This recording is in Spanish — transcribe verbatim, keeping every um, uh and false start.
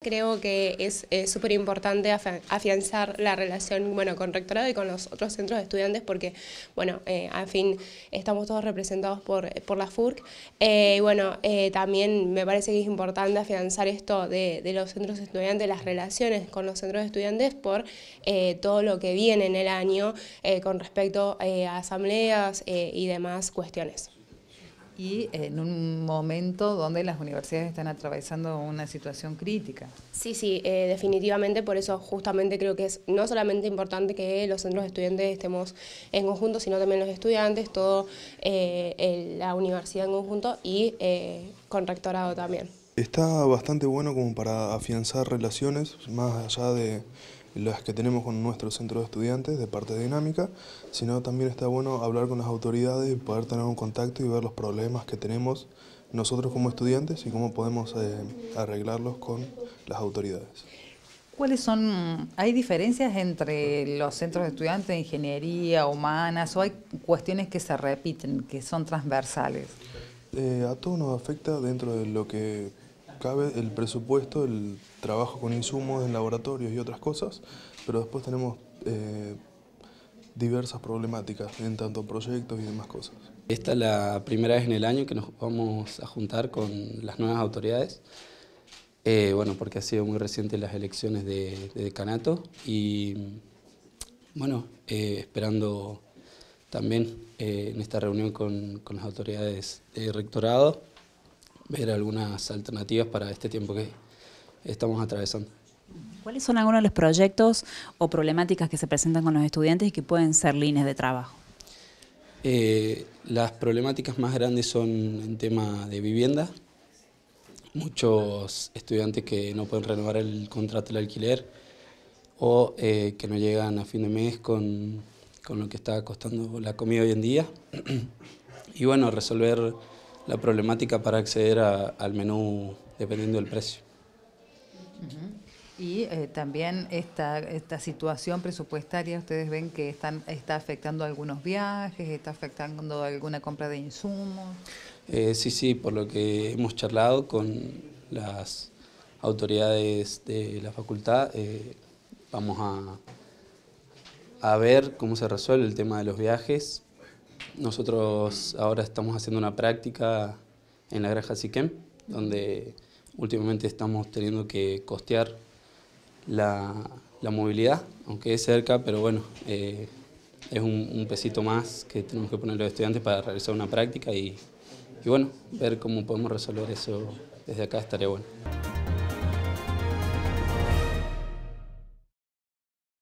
creo que es súper importante afianzar la relación, bueno, con rectorado y con los otros centros de estudiantes porque, bueno, eh, al fin estamos todos representados por, por la F U R C. Eh, y bueno, eh, también me parece que es importante afianzar esto de, de los centros de estudiantes, las relaciones con los centros de estudiantes por eh, todo lo que viene en el año eh, con respecto eh, a asambleas eh, y demás cuestiones. Y en un momento donde las universidades están atravesando una situación crítica. Sí, sí, eh, definitivamente, por eso justamente creo que es no solamente importante que los centros de estudiantes estemos en conjunto, sino también los estudiantes, todo eh, el, la universidad en conjunto y eh, con rectorado también. Está bastante bueno como para afianzar relaciones, más allá de las que tenemos con nuestro centro de estudiantes de parte de Dinámica, sino también está bueno hablar con las autoridades y poder tener un contacto y ver los problemas que tenemos nosotros como estudiantes y cómo podemos eh, arreglarlos con las autoridades. ¿Cuáles son, hay diferencias entre los centros de estudiantes de ingeniería, humanas, o hay cuestiones que se repiten, que son transversales? Eh, a todos nos afecta dentro de lo que cabe el presupuesto, el trabajo con insumos en laboratorios y otras cosas, pero después tenemos eh, diversas problemáticas en tanto proyectos y demás cosas. Esta es la primera vez en el año que nos vamos a juntar con las nuevas autoridades, eh, bueno, porque ha sido muy reciente las elecciones de, de decanato y bueno, eh, esperando también eh, en esta reunión con, con las autoridades de rectorado ver algunas alternativas para este tiempo que estamos atravesando. ¿Cuáles son algunos de los proyectos o problemáticas que se presentan con los estudiantes y que pueden ser líneas de trabajo? Eh, las problemáticas más grandes son en tema de vivienda. Muchos estudiantes que no pueden renovar el contrato del alquiler o eh, que no llegan a fin de mes con, con lo que está costando la comida hoy en día. Y bueno, resolver la problemática para acceder a, al menú dependiendo del precio. Uh-huh. Y eh, también esta, esta situación presupuestaria, ustedes ven que están, está afectando algunos viajes, está afectando alguna compra de insumos. Eh, sí, sí, por lo que hemos charlado con las autoridades de la facultad, eh, vamos a, a ver cómo se resuelve el tema de los viajes. Nosotros ahora estamos haciendo una práctica en la Granja Siquem, donde últimamente estamos teniendo que costear la, la movilidad, aunque es cerca, pero bueno, eh, es un, un pesito más que tenemos que poner los estudiantes para realizar una práctica y, y bueno, ver cómo podemos resolver eso desde acá estaría bueno.